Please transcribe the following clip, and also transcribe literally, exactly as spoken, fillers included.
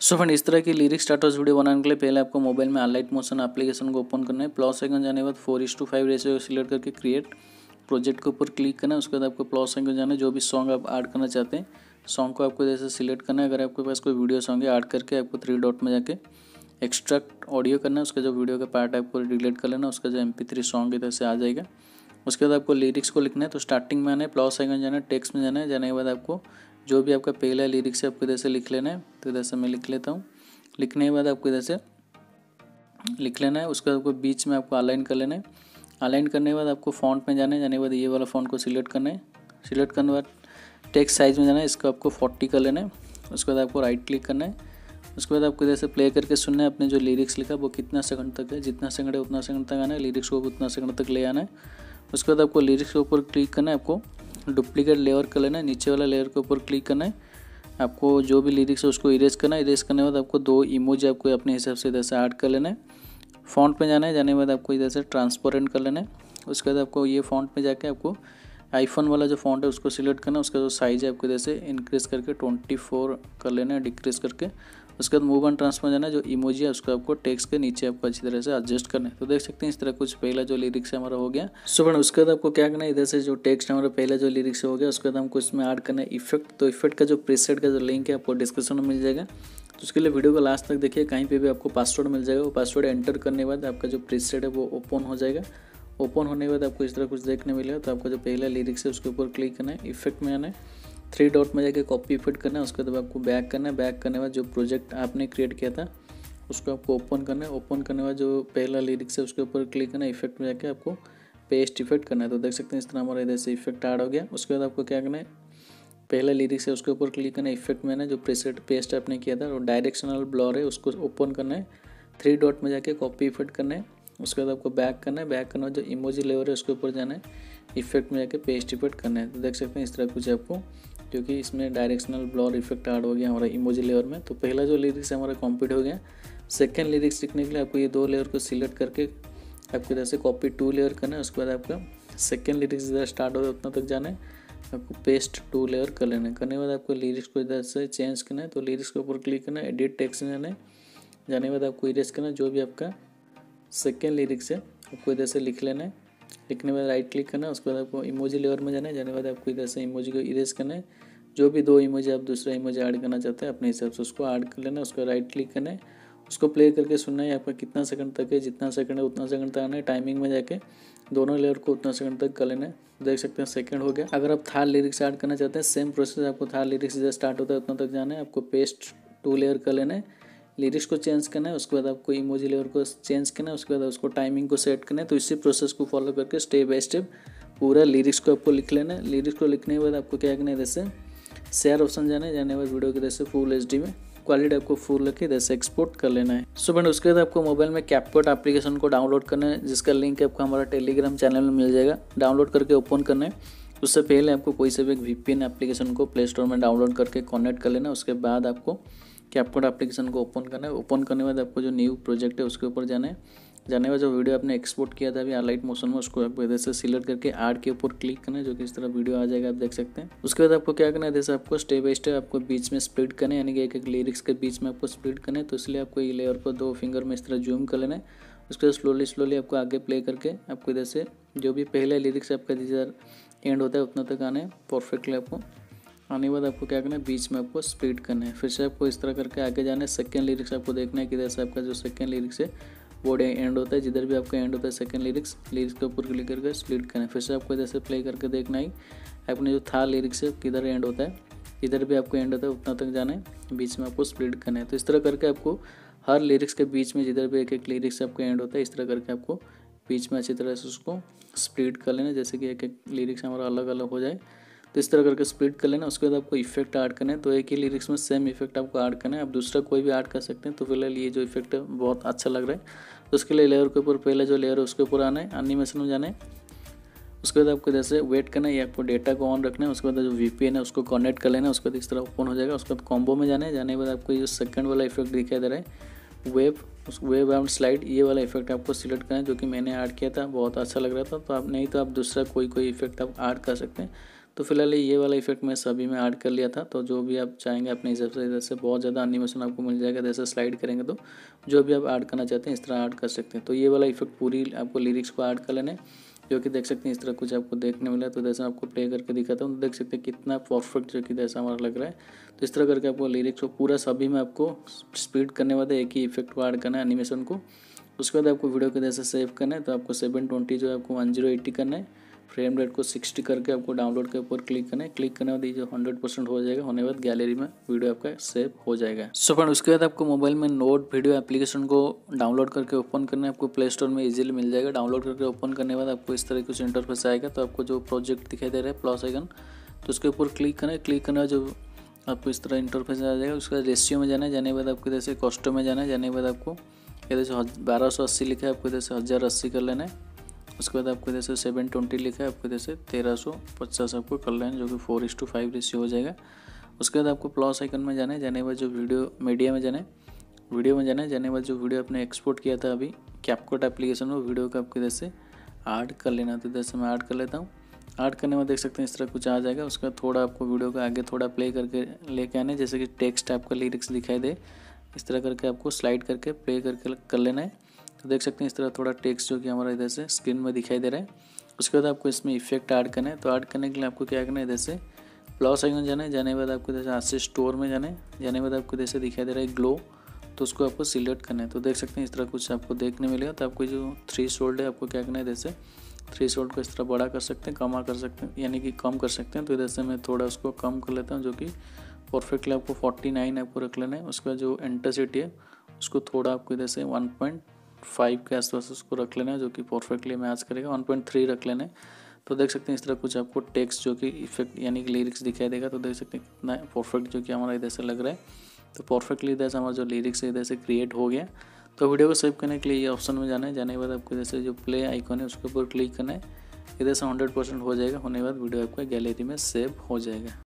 So friend, इस तरह की लिरिक्स स्टार्टर्स वीडियो बनाने के लिए पहले आपको मोबाइल में अलाइट मोशन एप्लीकेशन को ओपन करना है। प्लस आइकन जाने के बाद four is to five ratio select करके क्रिएट प्रोजेक्ट के ऊपर क्लिक करना है। उसके बाद आपको प्लस आइकन जाना है, जो भी सॉन्ग आप ऐड करना चाहते हैं सॉन्ग को आपको जैसे सिलेक्ट करना है। अगर आपके पास कोई वीडियो सॉन्ग है ऐड करके आपको थ्री डॉट में जाके एक्सट्रैक्ट ऑडियो करना है। उसका जो वीडियो का पार्ट है आपको डिलीट कर लेना, उसका जो एम पी थ्री सॉन्ग इधर से आ जाएगा। उसके बाद आपको लिरिक्स को लिखना है, तो स्टार्टिंग में आना है, प्लस आइकन जाना है, टेक्स्ट में जाना है। जाने के बाद आपको जो भी आपका पहला लिरिक्स है आपको इधर से लिख लेना है। तो इधर से मैं लिख लेता हूँ। लिखने के बाद आपको इधर से लिख लेना है। उसके बाद आपको बीच में आपको अलाइन कर लेना है। अलाइन करने के बाद आपको फॉन्ट में जाना है। जाने के बाद ये वाला फॉन्ट को सिलेक्ट करना है। सिलेक्ट करने के बाद टेक्स्ट साइज में जाना है, इसको आपको फोर्टी कर लेना है। उसके बाद आपको राइट क्लिक करना है। उसके बाद आपको इधर से प्ले करके सुनना है अपने जो लिरिक्स लिखा वो कितना सेकंड तक है। जितना सेकंड है उतना सेकंड तक आना है, लिरिक्स को उतना सेकंड तक ले आना है। उसके बाद आपको लिरिक्स के ऊपर क्लिक करना है, आपको डुप्लीकेट लेयर कर लेना है, नीचे वाला लेयर के ऊपर क्लिक करना है। आपको जो भी लिरिक्स है उसको इरेज करना है। इरेज करने के बाद आपको दो इमोजी आपको अपने हिसाब से इधर से ऐड कर लेना है। फॉन्ट में जाना है। जाने के बाद आपको इधर से ट्रांसपेरेंट कर लेना है। उसके बाद आपको ये फॉन्ट में जाके आपको आईफोन वाला जो फॉन्ट है उसको सिलेक्ट करना है। उसका जो साइज़ है आपको इधर से इंक्रीज़ करके ट्वेंटी फोर कर लेना है, डिक्रीज़ करके। उसके बाद मूव एंड ट्रांसफर जाना है, जो इमोजी है उसको आपको टेक्स्ट के नीचे आपको अच्छी तरह से एडजस्ट करना है। तो देख सकते हैं इस तरह कुछ पहला जो लिरिक्स है हमारा हो गया। सो फ्रेंड, उसके बाद आपको क्या करना है, इधर से जो टेक्स्ट हमारा पहला जो लिरिक्स हो गया उसके बाद हमको इसमें ऐड करना है इफेक्ट। तो इफेक्ट का जो प्रीसेट का जो लिंक है आपको डिस्क्रिप्शन में मिल जाएगा। तो उसके लिए वीडियो को लास्ट तक देखिए, कहीं पे भी आपको पासवर्ड मिल जाएगा। वो पासवर्ड एंटर करने के बाद आपका जो प्रीसेट है वो ओपन हो जाएगा। ओपन होने के बाद आपको इस तरह कुछ देखने मिलेगा। तो आपका जो पहला लिरिक्स है उसके ऊपर क्लिक करना है, इफेक्ट में आना है, थ्री डॉट में जाके कॉपी इफेक्ट करना है। उसके बाद आपको बैक करना है। बैक करने के बाद जो प्रोजेक्ट आपने क्रिएट किया था उसको आपको ओपन करना है। ओपन करने के बाद जो पहला लिरिक्स है उसके ऊपर क्लिक करना है, इफेक्ट में जाके आपको पेस्ट इफेक्ट करना है। तो देख सकते हैं इस तरह हमारा इधर से इफेक्ट ऐड हो गया। उसके बाद आपको क्या करना है, पहला लिरिक्स है उसके ऊपर क्लिक करना है, इफेक्ट में ना जो प्रीसेट पेस्ट आपने किया था और डायरेक्शनल ब्लर है उसको ओपन करना है, थ्री डॉट में जाके कॉपी इफेक्ट करना है। उसके बाद आपको बैक करना है। बैक करना है, जो इमोजी लेयर है उसके ऊपर जाना है, इफेक्ट में जाके पेस्ट इफेक्ट करना है। तो देख सकते हैं इस तरह कुछ आपको, क्योंकि इसमें डायरेक्शनल ब्लर इफेक्ट ऐड हो गया हमारा इमोजी लेयर में। तो पहला जो लिरिक्स है हमारा कंप्लीट हो गया। सेकेंड लिरिक्स लिखने के लिए आपको ये दो लेयर को सिलेक्ट करके आपको इधर से कॉपी टू लेयर करना है। उसके बाद आपका सेकेंड लिरिक्स इधर स्टार्ट हो गया उतना तक जाना है, आपको पेस्ट टू लेयर कर लेना है। करने के बाद आपको लिरिक्स को इधर से चेंज करना है। तो लिरिक्स के ऊपर क्लिक करना है, एडिट टेक्स्ट में जाना है। जाने के बाद आपको इरेज करना है, जो भी आपका सेकेंड लिरिक्स है आपको इधर से लिख लेना है। लिखने के बाद राइट क्लिक करना है। उसके बाद आपको इमोजी लेयर में जाना है। जाने के बाद आपको इधर से इमोजी को इरेज करना है। जो भी दो इमोजी आप दूसरा इमोजी ऐड करना चाहते हैं अपने हिसाब से उसको ऐड कर लेना है। उसको राइट क्लिक करना है, उसको प्ले करके सुनना है। आपका कितना सेकंड तक है, जितना सेकंड है उतना सेकंड तक आना है। टाइमिंग में जाके दोनों लेयर को उतना सेकंड तक कर लेना है। देख सकते हैं सेकंड हो गया। अगर आप थर्ड लिरिक्स ऐड करना चाहते हैं सेम प्रोसेस, आपको थर्ड लिरिक्स जैसे स्टार्ट होता है उतना तक जाना है, आपको पेस्ट टू लेयर कर लेना है, लिरिक्स को चेंज करना है। उसके बाद आपको इमोजी लेयर को चेंज करना है। उसके बाद उसको टाइमिंग को सेट करना है। तो इसी प्रोसेस को फॉलो करके स्टेप बाय स्टेप पूरा लिरिक्स को आपको लिख लेना है। लिरिक्स को लिखने के बाद आपको क्या करना है, जैसे शेयर ऑप्शन जाना है। जाने के बाद वीडियो के जैसे फुल एच डी में क्वालिटी आपको फुल रखी जैसे एक्सपोर्ट कर लेना है। सो फ्रेंड, उसके बाद आपको मोबाइल में कैपकट एप्लीकेशन को डाउनलोड करना है, जिसका लिंक आपको हमारा टेलीग्राम चैनल में मिल जाएगा। डाउनलोड करके ओपन करना है। उससे पहले आपको कोई से भी एक वीपीएन एप्लीकेशन को प्ले स्टोर में डाउनलोड करके कनेक्ट कर लेना। उसके बाद आपको कैपकट एप्लीकेशन को ओपन करना है। ओपन करने के बाद आपको जो न्यू प्रोजेक्ट है उसके ऊपर जाना है। जाने के बाद जो वीडियो आपने एक्सपोर्ट किया था अभी अलाइट मोशन में उसको आपको इधर से सिलेक्ट करके ऐड के ऊपर क्लिक करना है, जो कि इस तरह वीडियो आ जाएगा, आप देख सकते हैं। उसके बाद आपको क्या करना है, जैसे आपको स्टेप बाय स्टेप आपको बीच में स्प्लिट करना है, यानी कि एक एक लिरिक्स के बीच में आपको स्प्लिट करना है। तो इसलिए आपको ये लेयर को दो फिंगर में इस तरह जूम कर लेना है। उसके बाद स्लोली स्लोली आपको आगे प्ले करके आपको इधर से जो भी पहले लिरिक्स आपका जिधर एंड होता है उतना तक आना है परफेक्टली। आपको आने के बाद आपको क्या करना है, बीच में आपको स्प्लिट करना है। फिर से आपको इस तरह करके आगे जाना है। सेकेंड लिरिक्स आपको देखना है कि जैसे आपका जो सेकेंड लिरिक्स है वो एंड होता है, जिधर भी आपका एंड होता है सेकंड लिरिक्स लिरिक्स के ऊपर क्लिक करके स्प्लिट करना है। फिर से आपको जैसे प्ले करके देखना है अपने जो था लिरिक्स है किधर एंड होता है, इधर भी आपको एंड होता है उतना तक जाना है, बीच में आपको स्प्लिट करना है। तो इस तरह करके आपको हर लिरिक्स के बीच में जिधर भी एक एक लिरिक्स आपको एंड होता है इस तरह करके आपको बीच में अच्छी तरह से उसको स्प्लिट कर लेना, जैसे कि एक एक लिरिक्स हमारा अलग अलग हो जाए। तो इस तरह करके स्प्लिट कर लेना। उसके बाद आपको इफेक्ट ऐड करना है। तो एक ही लिरिक्स में सेम इफेक्ट आपको ऐड करना है। आप दूसरा कोई भी ऐड कर सकते हैं। तो फिलहाल ये जो इफेक्ट है बहुत अच्छा लग रहा है, तो उसके लिए लेयर के ऊपर पहले जो लेयर है उसके ऊपर आना है, एनिमेशन में जाना है। उसके बाद आपको जैसे वेट करना है, या आपको डेटा को ऑन रखना है। उसके बाद जो वीपीएन है उसको कनेक्ट कर लेना है। उसके बाद इस तरह ओपन हो जाएगा। उसके बाद कॉम्बो में जाना है। जाने के बाद आपको ये सेकंड वाला इफेक्ट दिखाई दे रहा है वेव, उस वेव एंड स्लाइड, ये वाला इफेक्ट आपको सिलेक्ट करना है, जो कि मैंने ऐड किया था, बहुत अच्छा लग रहा था। तो आप नहीं तो आप दूसरा कोई कोई इफेक्ट आप ऐड कर सकते हैं। तो फिलहाल ये वाला इफेक्ट मैं सभी में ऐड कर लिया था। तो जो भी आप चाहेंगे अपने हिसाब से, इधर से बहुत ज़्यादा एनिमेशन आपको मिल जाएगा। जैसे स्लाइड करेंगे तो जो भी आप ऐड करना चाहते हैं इस तरह ऐड कर सकते हैं। तो ये वाला इफेक्ट पूरी आपको लिरिक्स को ऐड कर लेना है, जो कि देख सकते हैं इस तरह कुछ आपको देखने मिला। तो जैसे आपको प्ले करके दिखाता हूँ तो देख सकते हैं कितना परफेक्ट जो कि जैसा हमारा लग रहा है। तो इस तरह करके आपको लिरिक्स को पूरा सभी में आपको स्पीड करने वाले एक ही इफेक्ट को ऐड करना है एनिमेशन को। उसके बाद आपको वीडियो को जैसे सेव करना है तो आपको सेवन ट्वेंटी जो है आपको वन जीरो एट्टी करना है। फ्रेम रेट को सिक्सटी करके आपको डाउनलोड के ऊपर क्लिक करना है। क्लिक करने के बाद ये जो हंड्रेड परसेंट हो जाएगा, होने के बाद गैलरी में वीडियो आपका सेव हो जाएगा। सो फ्रेंड, उसके बाद आपको मोबाइल में नोट वीडियो एप्लीकेशन को डाउनलोड करके ओपन करना है। आपको प्ले स्टोर में इजीली मिल जाएगा। डाउनलोड करके ओपन करने के बाद आपको इस तरह कुछ इंटरफेस आएगा। तो आपको जो प्रोजेक्ट दिखाई दे रहा है प्लस आइकन, तो उसके ऊपर क्लिक करना है। क्लिक करना है जो आपको इस तरह इंटरफेस आ जाएगा। उसके बाद रेशियो में जाना है। जाने के बाद आपको जैसे कॉस्टो में जाना है। जाने के बाद आपको इधर से बारह सौ अस्सी लिखा है, आपको इधर से हज़ार अस्सी कर लेना है। उसके बाद आपको इधर से सेवन ट्वेंटी लिखा है, आपको इधर से तेरह सौ पचास आपको कर लेना है, जो कि four is to five ratio हो जाएगा। उसके बाद आपको प्लस आइकन में जाना है। जाने के बाद जो वीडियो मीडिया में जाना है, वीडियो में जाना है। जाने के बाद जो वीडियो आपने एक्सपोर्ट किया था अभी कैपकट एप्लीकेशन में, वीडियो को आपको इधर से ऐड कर लेना है। तो इधर से मैं ऐड कर लेता हूँ। ऐड करने में देख सकते हैं इस तरह कुछ आ जाएगा। उसके बाद थोड़ा आपको वीडियो को आगे थोड़ा प्ले करके लेके आना है, जैसे कि टेक्स्ट आपका लिरिक्स दिखाई दे। इस तरह करके आपको स्लाइड करके प्ले करके कर लेना है। तो देख सकते हैं इस तरह थोड़ा टेक्स्ट जो कि हमारा इधर से स्क्रीन में दिखाई दे रहा है। उसके बाद आपको इसमें इफेक्ट ऐड करना है। तो ऐड करने के लिए आपको क्या करना है, इधर से प्लस आइकन जाना है। जाने के बाद आपको इधर से आसिस स्टोर में जाना है। जाने के बाद आपको इधर से दिखाई दे रहा है ग्लो, तो उसको आपको सिलेक्ट करना है। तो देख सकते हैं इस तरह कुछ आपको देखने मिलेगा। तो आपको जो थ्री शोल्ड है आपको क्या करना है, इधर से थ्री शोल्ड को इस तरह बड़ा कर सकते हैं, कम कर सकते हैं, यानी कि कम कर सकते हैं। तो इधर से मैं थोड़ा उसको कम कर लेता हूँ, जो कि परफेक्टली आपको फोर्टी नाइन आपको रख लेना है। उसके बाद जो इंटेंसिटी है उसको थोड़ा आपको इधर से वन पॉइंट फाइव के आसपास उसको रख लेना है, जो कि परफेक्टली मैच करेगा। वन पॉइंट थ्री रख लेना है। तो देख सकते हैं इस तरह कुछ आपको टेक्स्ट जो कि इफेक्ट यानी कि लिरिक्स दिखाई देगा। तो देख सकते हैं कितना परफेक्ट जो कि हमारा इधर से लग रहा है। तो परफेक्टली इधर से हमारा जो लिरिक्स है इधर से क्रिएट हो गया। तो वीडियो को सेव करने के लिए ये ऑप्शन में जाना है। जाने के बाद आपको इधर से जो प्ले आइकन है उसके ऊपर क्लिक करना है। इधर से हंड्रेड परसेंट हो जाएगा। होने के बाद वीडियो आपका गैलरी में सेव हो जाएगा।